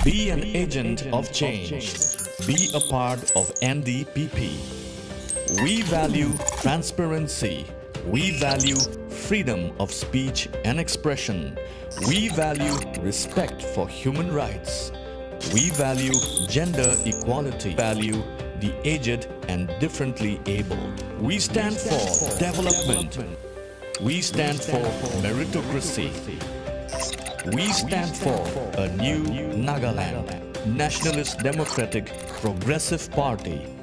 Be an agent of change. Be a part of NDPP. We value transparency. We value freedom of speech and expression. We value respect for human rights. We value gender equality. We value the aged and differently abled. We stand for development. We stand for meritocracy. We stand for a new Nagaland. Nationalist Democratic Progressive Party.